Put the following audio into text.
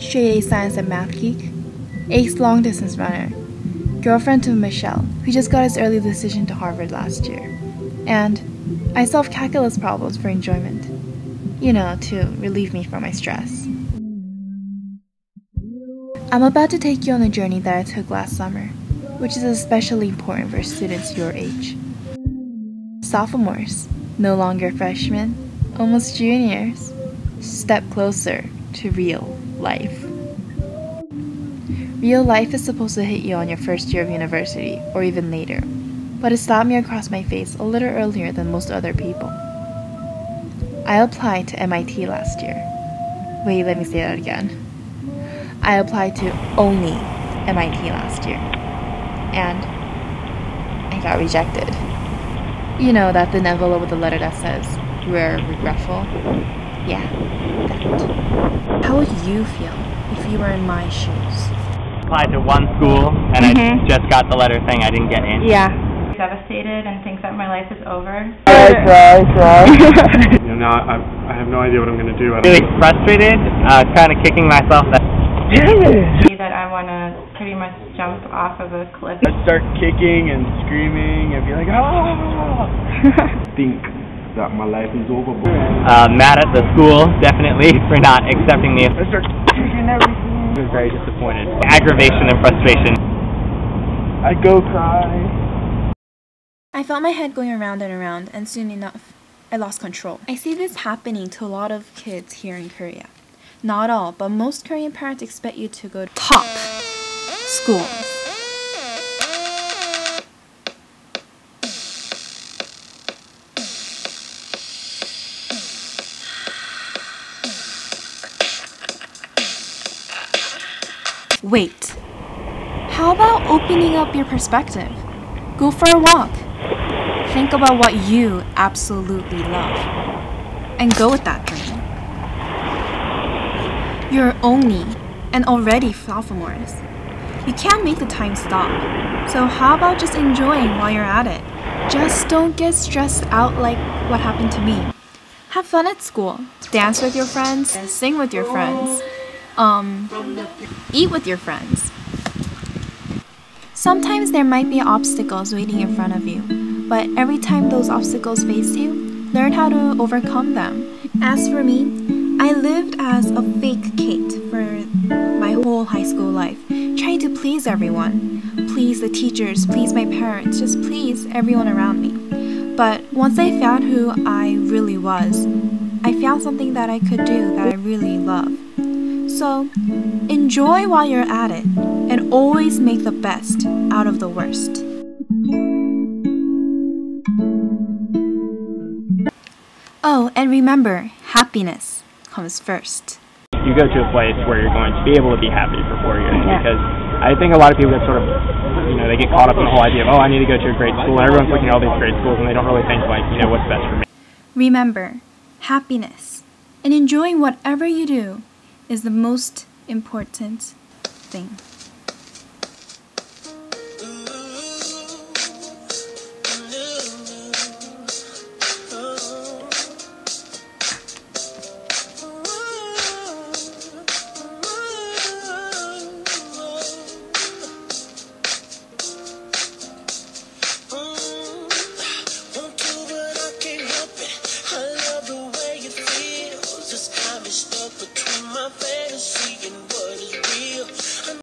straight A science and math geek, ace long distance runner, girlfriend to Michelle, who just got his early decision to Harvard last year, and I solve calculus problems for enjoyment, to relieve me from my stress. I'm about to take you on a journey that I took last summer, which is especially important for students your age. Sophomores, no longer freshmen, almost juniors, step closer to real life. Real life is supposed to hit you on your first year of university, or even later, but it slapped me across my face a little earlier than most other people. I applied to MIT last year. Wait, let me say that again. I applied to only MIT last year, and I got rejected. You know, that thin envelope with the letter that says, "We're regretful." Yeah, that. How would you feel if you were in my shoes? Applied to one school, and I just got the letter saying I didn't get in. Yeah. Devastated and think that my life is over. Try. Now I have no idea what I'm going to do. Really frustrated, kind of kicking myself. Damn it! That I want to pretty much jump off of a cliff. I'd start kicking and screaming and be like, ah! Think that my life is over. Mad at the school, definitely, for not accepting me. I start kicking everything. I was very disappointed. Aggravation and frustration. I go cry. I felt my head going around and around, and soon enough, I lost control. I see this happening to a lot of kids here in Korea. Not all, but most Korean parents expect you to go to top schools. Wait, how about opening up your perspective? Go for a walk. Think about what you absolutely love, and go with that dream. You're only and already sophomores. You can't make the time stop, so how about just enjoying while you're at it? Just don't get stressed out like what happened to me. Have fun at school. Dance with your friends, sing with your friends, eat with your friends. Sometimes there might be obstacles waiting in front of you, but every time those obstacles face you, learn how to overcome them. As for me, I lived as a fake Kate for my whole high school life, trying to please everyone. Please the teachers, please my parents, just please everyone around me. But once I found who I really was, I found something that I could do that I really love. So, enjoy while you're at it, and always make the best out of the worst. Oh, and remember, happiness comes first. You go to a place where you're going to be able to be happy for 4 years, because I think a lot of people get sort of, they get caught up in the whole idea of, I need to go to a great school, and everyone's looking at all these great schools, and they don't really think, what's best for me. Remember, happiness and enjoying whatever you do is the most important thing. Stuck between my fantasy and what is real.